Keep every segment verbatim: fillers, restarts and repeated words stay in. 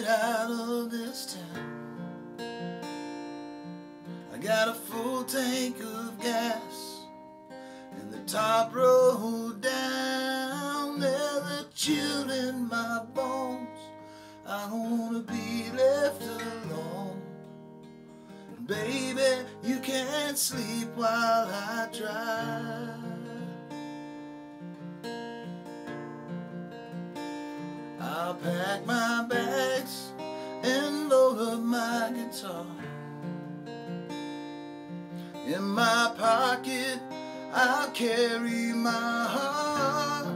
out of this town. I got a full tank of gas in the top road down. There's a chill in my bones. I don't wanna be left alone. Baby, you can't sleep while I drive. I'll pack my bags and load up my guitar. In my pocket I'll carry my heart.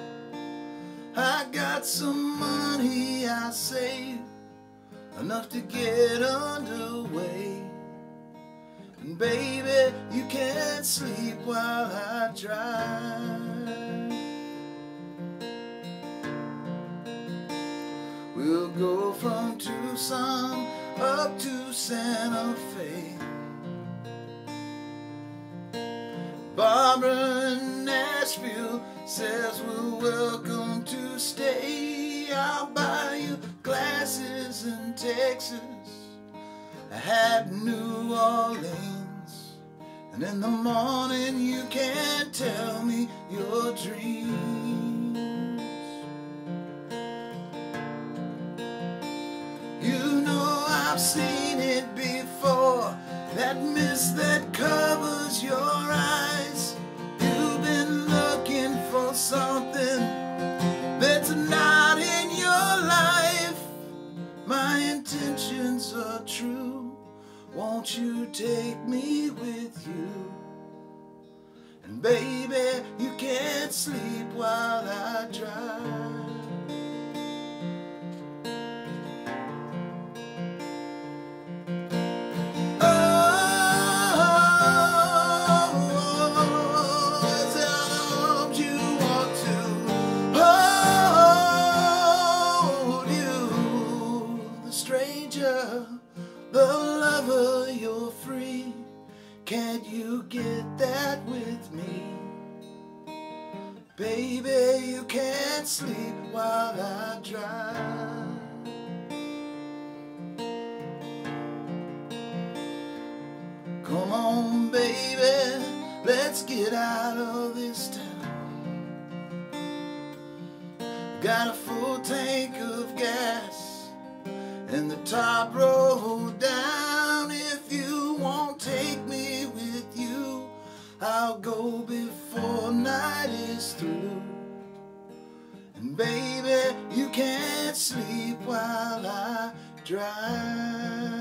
I got some money I saved, enough to get underway. And baby, you can't sleep while I drive. We'll go from Tucson up to Santa Fe. Barbara in Nashville says we're welcome to stay. I'll buy you glasses in Texas, a hat in New Orleans, and in the morning you can tell me your dreams. You know I've seen it before, that mist that covers your eyes. You've been looking for something that's not in your life. My intentions are true. Won't you take me with you? And baby, you can't sleep while I drive. The lover, you're free. Can't you get that with me? Baby, you can't sleep while I drive. Come on, baby, let's get out of this town. Got a full tank of gas and the top road down. If you won't take me with you, I'll go before night is through. And baby, you can't sleep while I drive.